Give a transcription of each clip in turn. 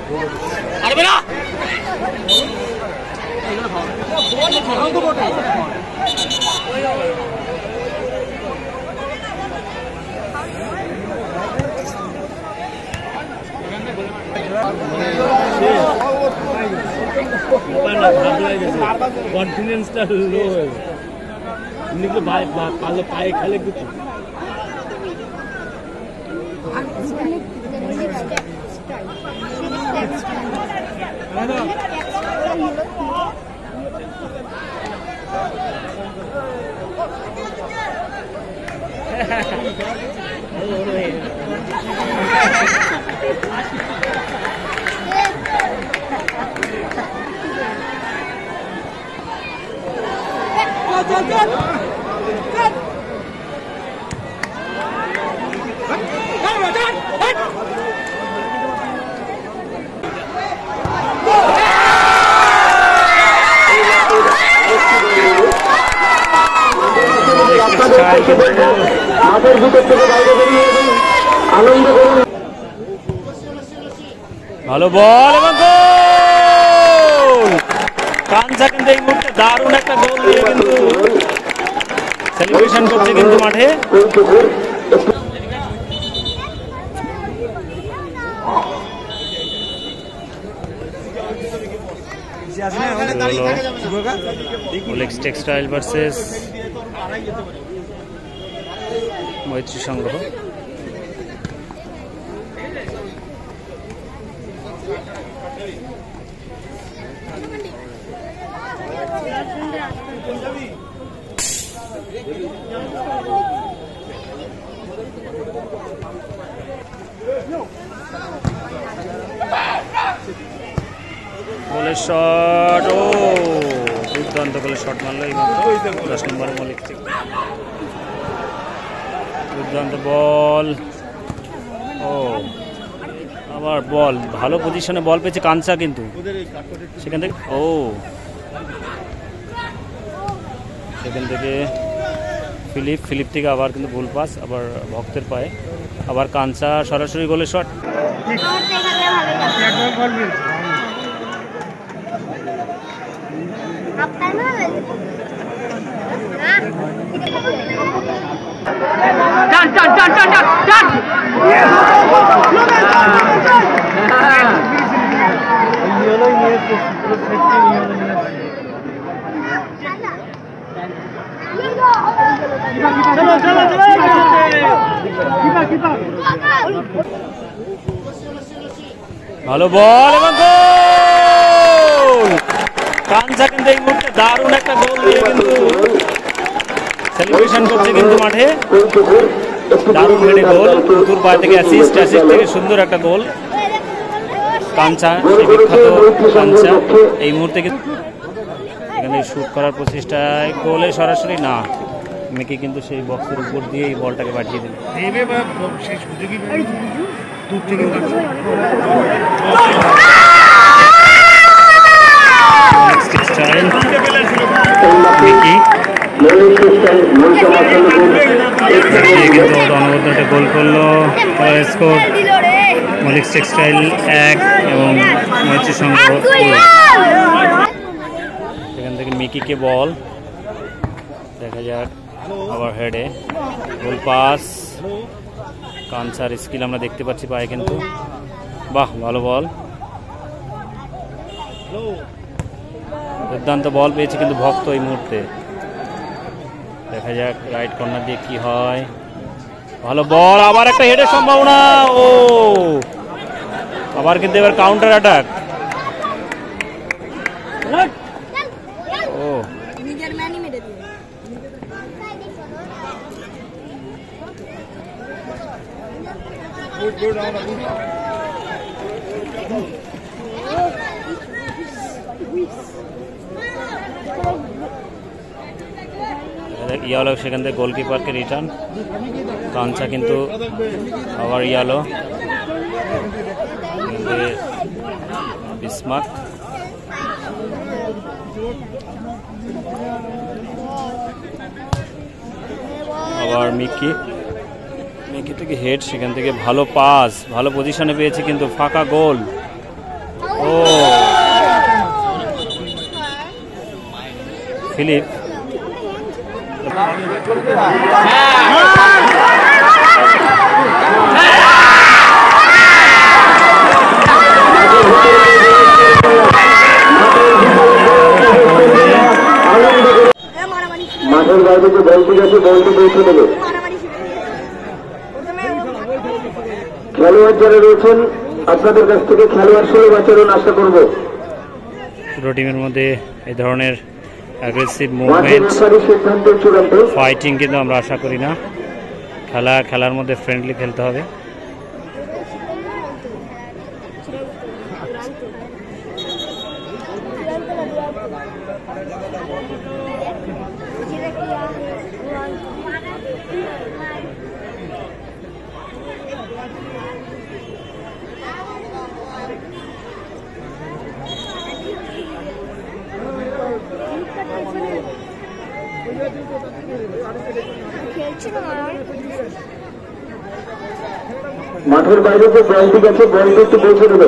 কনফিডেন্সটা লো হয়ে গেছে পায়ে খেলে কিছু ভালো বল এবং গোল কাঞ্চা কিন্তু এই মুহূর্তে দারুণ একটা গোল দিয়ে কিন্তু সেলিব্রেশন করছে কিন্তু মাঠে ওলেক্স টেক্সটাইল ভার্সেস মৈত্রী সংগ্রহ গোলের শট ও দুর্দান্ত গোলের শট মারলো এই মাত্র 10 নম্বর মৌলিক দুর্দান্ত বল ও আবার বল ভালো পজিশনে বল পেয়েছে কাঞ্চা কিন্তু সেখান থেকে ও সেখান থেকে ফিলিপ থেকে আবার কিন্তু গোল পাস আবার ভক্তের পায়ে আবার কাঞ্চা সরাসরি গোলের শট ভালো বল এবং গোল কাঞ্চা কিন্তু এই মুহূর্তে দারুণ একটা গোল দিয়ে কিন্তু সেলিব্রেশন করছে কিন্তু মাঠে দারুণ হেডে গোল পুতুর পা থেকে অ্যাসিস্ট থেকে সুন্দর একটা গোল কাঞ্চা সেই বিখ্যাত কাঞ্চা এই মুহূর্তে এখানে শুট করার প্রচেষ্টায় গোলে সরাসরি না মেকে কিন্তু সেই বক্সের উপর দিয়ে এই বলটাকে পাঠিয়ে দিল কিন্তু অনবদ্য একটা গোল করলো স্কোর মৌলিক টেক্সটাইল 1 এবং মৈত্রী সংগ্রহ 2 সেখান থেকে মিকিকে বল দেখা যাক আবার হেডে গোল পাস কাঞ্চার স্কিল আমরা দেখতে পাচ্ছি পায়ে কিন্তু বাহ ভালো বল দুর্দান্ত বল পেয়েছে কিন্তু ভক্ত এই মুহূর্তে দেখা যাক রাইট কর্নার দিয়ে কি হয় ভালো বল আবার একটা হেডের সম্ভাবনা ও আবার কিন্তু এবার কাউন্টার অ্যাটাক ও ইয়ালো সেখান থেকে গোলকিপারকে রিটার্ন কাঞ্চা কিন্তু আবার ইয়ালো বিসমার্ক আবার মিকি থেকে হেড সেখান থেকে ভালো পাস ভালো পজিশনে পেয়েছে কিন্তু ফাঁকা গোল ও ফিলিপ মাঠের বাইরে যে বলটি গেছে বলটি পৌঁছে দেবে। খেলোয়াড় যারা রয়েছেন আপনাদের কাছ থেকে খেলোয়াড় সুলভ আচরণ আশা করব। পুরো টিমের মধ্যে এই ধরনের অ্যাগ্রেসিভ মুভমেন্ট ফাইটিং কিন্তু আমরা আশা করি না। খেলার মধ্যে ফ্রেন্ডলি খেলতে হবে। মাঠের বাইরে যে বলটি গেছে বলটি একটু পৌঁছে দেবে।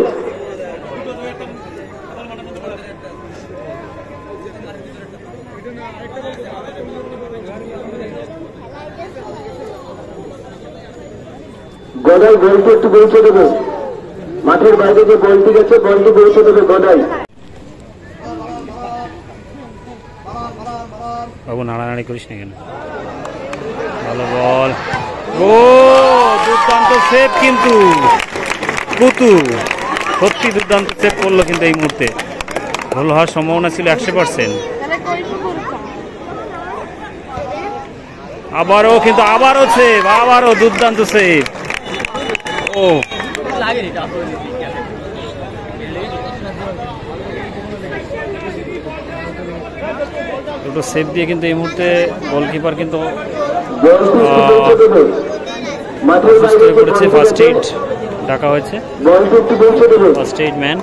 গদাই বলটি একটু পৌঁছে দেবে। মাঠের বাইরে যে বলটি গেছে বলটি পৌঁছে দেবে গদাই। বাবু নাড়ানাড়ি করিস না কেন? ভালো বল। ও দুর্দান্ত সেভ কিন্তু কুতু সত্যি দুর্দান্ত সেভ করলো কিন্তু এই মুহূর্তে। গোল হওয়ার সম্ভাবনা ছিল 100%। আবারও সেভ, আবারও দুর্দান্ত সেভ। ও দুটো সেভ দিয়ে কিন্তু এই মুহূর্তে গোলকিপার কিন্তু অসুস্থ হয়ে পড়েছে। ফার্স্ট এইড ডাকা হয়েছে, ফার্স্ট এইড ম্যান।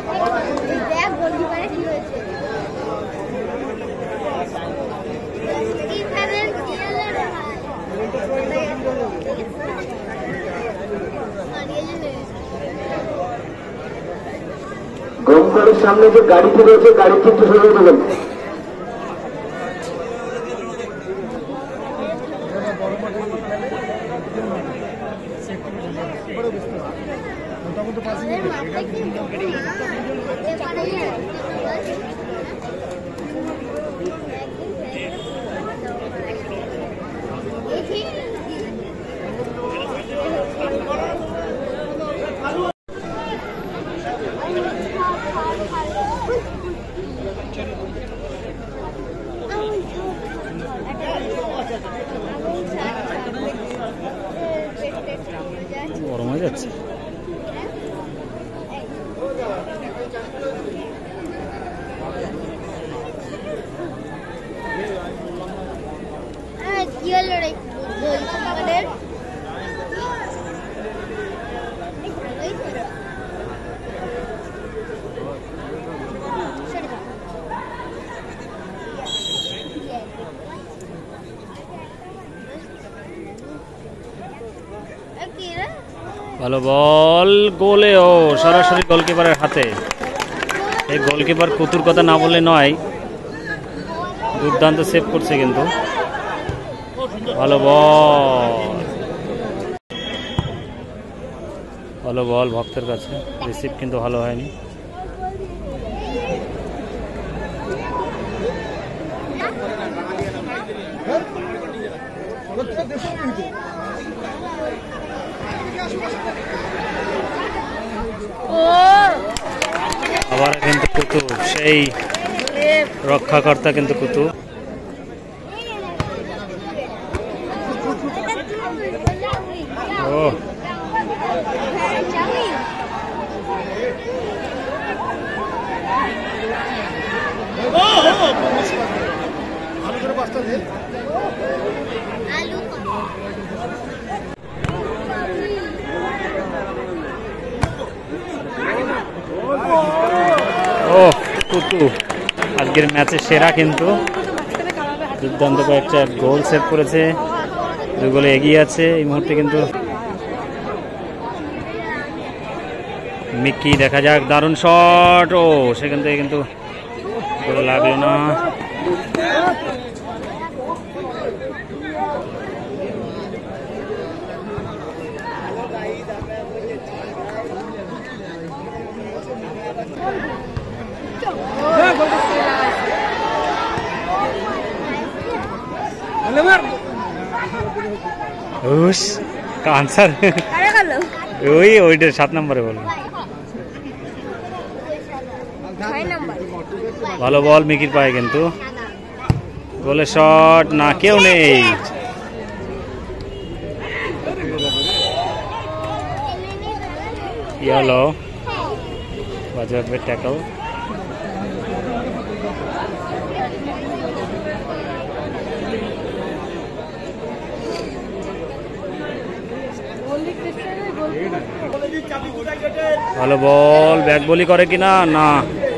গমকলের সামনে যে গাড়িটি রয়েছে গাড়ি কিন্তু সরিয়ে দেবেন। গরম হয়ে যাচ্ছে। ভালো বল, গোলে ও সরাসরি গোলকিপারের হাতে। এই গোলকিপার কুতুর কথা না বললে নয়, দুর্দান্ত সেভ করছে কিন্তু। ভালো বল ভক্তের কাছে, রিসিভ কিন্তু ভালো হয়নি। আবার কিন্তু কুতু সেই রক্ষাকর্তা কিন্তু কুতু। ও কুতু আজকের ম্যাচে সেরা কিন্তু, দুর্দান্ত কয়েকটা গোল সেভ করেছে, 2 গোলে এগিয়ে আছে এই মুহূর্তে কিন্তু। মিকি দেখা যাক, দারুণ শট। ও সেখান থেকে কিন্তু লাগলো না। ওইটা 7 নম্বরে বলুন। ভালো বল মিকির পায়ে, কিন্তু গোলের শট না, কেউ নেই। ইয়েলো বাজে ট্যাকল। ভালো বল, ব্যাক বলি করে কিনা, না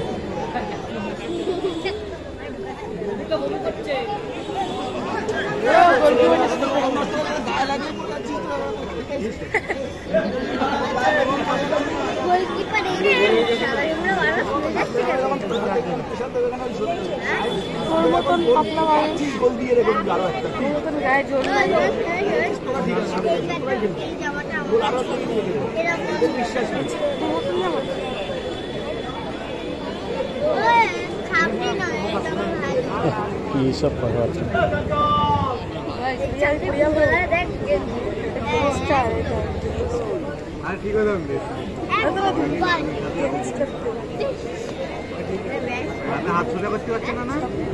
কি সব কথা আছে। হাত সোজা করতে পারছে না,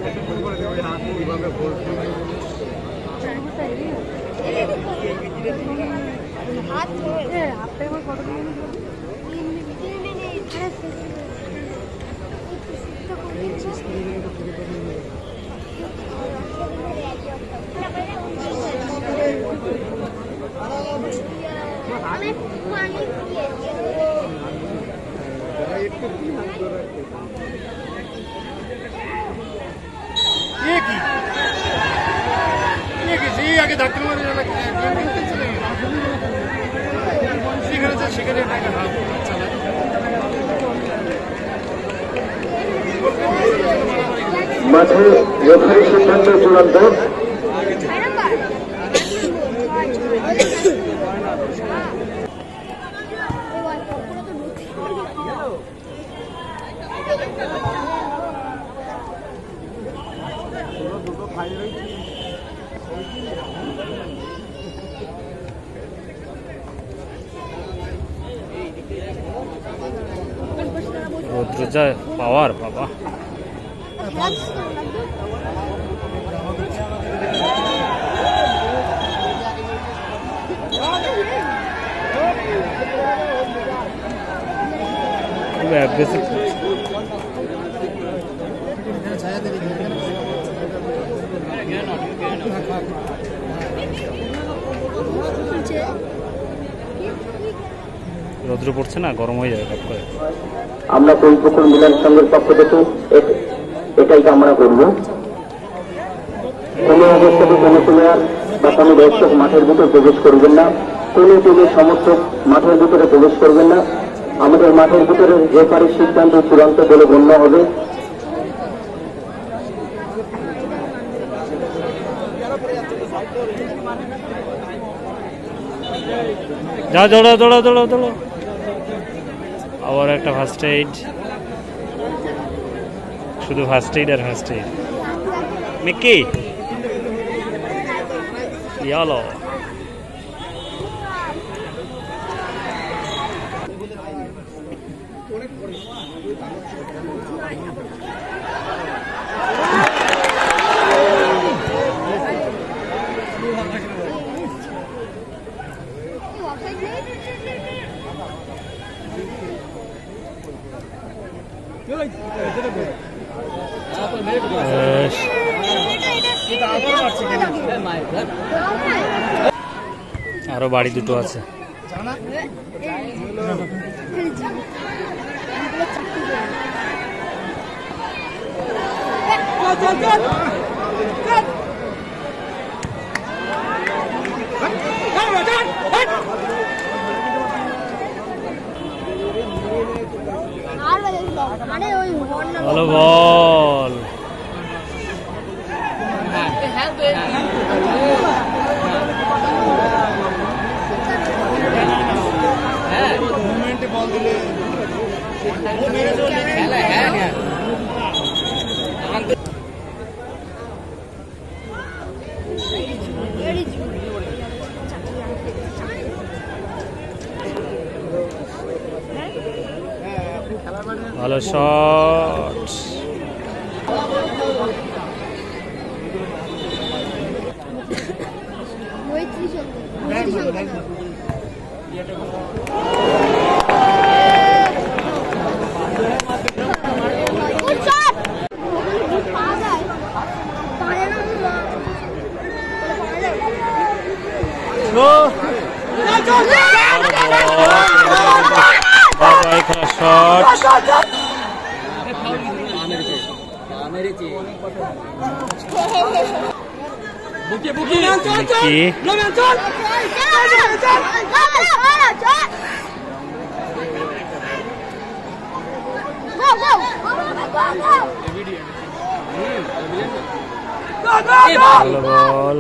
আগে ধাক্কা মারে সেখানে মাঠে রেফারি সিদ্ধান্ত চূড়ান্ত। রৌদ্রজা পাওয়ার বাবা। অ্যাগ্রেসিভ রৌদ্র পড়ছে না, গরম হয়ে যাবে করে। আমরা কৈপুকুর মিলন সংঘের পক্ষ থেকে এটাই কামনা করব, কোনো অবস্থাতে কোনো প্লেয়ার বা কোনো দর্শক মাঠের ভিতরে প্রবেশ করবেন না, কোনো টিমের সমর্থক মাঠের ভিতরে প্রবেশ করবেন না। আমাদের মাঠের ভিতরে রেফারির সিদ্ধান্ত চূড়ান্ত বলে গণ্য হবে। যা দৌড়া দৌড়া দৌড়া দৌড়ো। আবার একটা ফার্স্ট এইড, শুধু ফার্স্ট এইড আর ফার্স্ট এইড। Mickey yellow. আরো বাড়ি দুটো আছে। ভালো বল। ভালো শট। ভালো বল।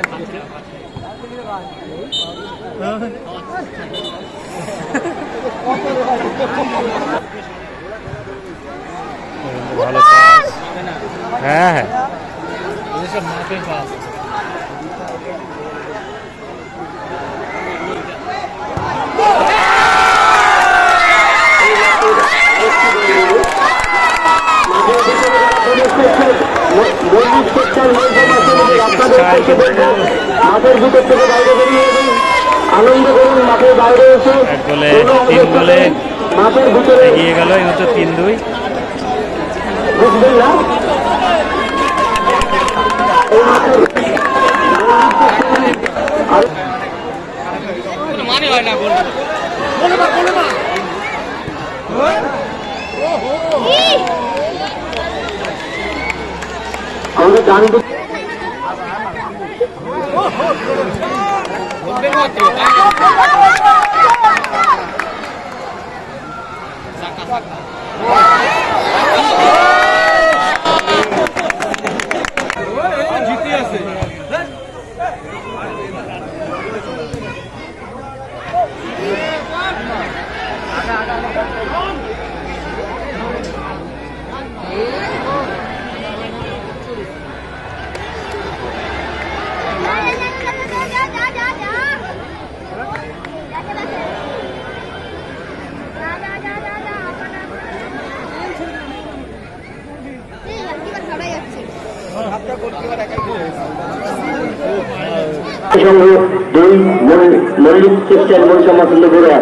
ভালো পাস। হ্যাঁ হ্যাঁ মাঠের ভিতর থেকে বাইরে বেরিয়ে আনন্দ করুন। মাঠের বাইরে এসে মাঠের ভিতরে এগিয়ে গেল এই মাত্র 3-2। বুঝবেন না মানে হয় না আমাদের ডান জিতে আছে। মল্লিক টেক্সটাইল মরিচা বগুড়া।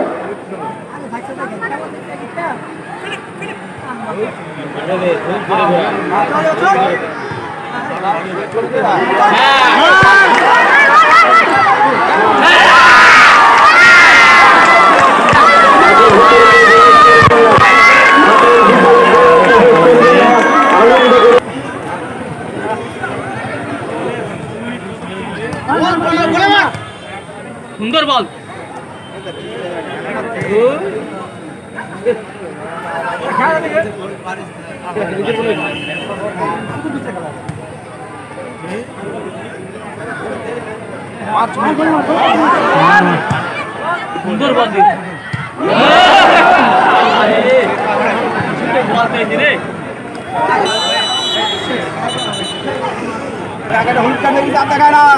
সুন্দর বল। সুন্দর বল দিন। বল পেয়েছি রে। হুলকা মেরি চাপ দেখায় না।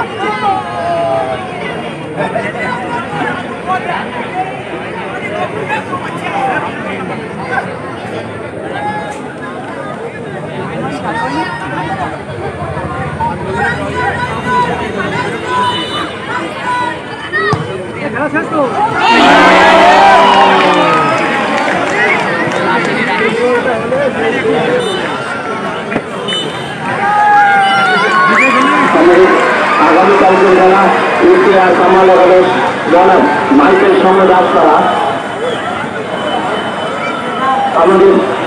আগামীকালকে যারা ইতিহাস কামাল জনাব মাইকেল সঙ্গে দাস তারা আমাদের